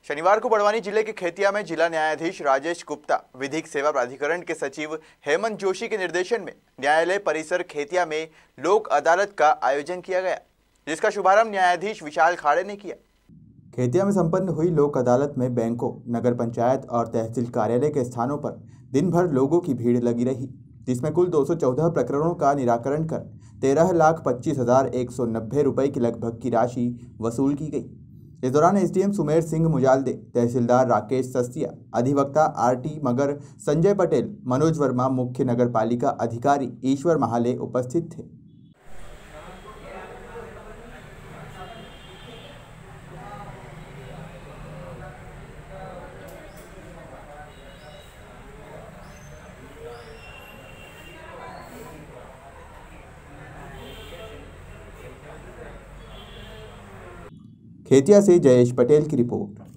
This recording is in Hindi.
शनिवार को बड़वानी जिले के खेतिया में जिला न्यायाधीश राजेश गुप्ता, विधिक सेवा प्राधिकरण के सचिव हेमंत जोशी के निर्देशन में न्यायालय परिसर खेतिया में लोक अदालत का आयोजन किया गया, जिसका शुभारंभ न्यायाधीश विशाल खाड़े ने किया। खेतिया में संपन्न हुई लोक अदालत में बैंकों, नगर पंचायत और तहसील कार्यालय के स्थानों पर दिन भर लोगों की भीड़ लगी रही, जिसमें कुल 214 प्रकरणों का निराकरण कर 13,25,190 रुपये की लगभग की राशि वसूल की गई। इस दौरान एसडीएम सुमेर सिंह मुजालदे, तहसीलदार राकेश सस्तिया, अधिवक्ता आरटी मगर, संजय पटेल, मनोज वर्मा, मुख्य नगर पालिका अधिकारी ईश्वर महाले उपस्थित थे। खेतिया से जयेश पटेल की रिपोर्ट।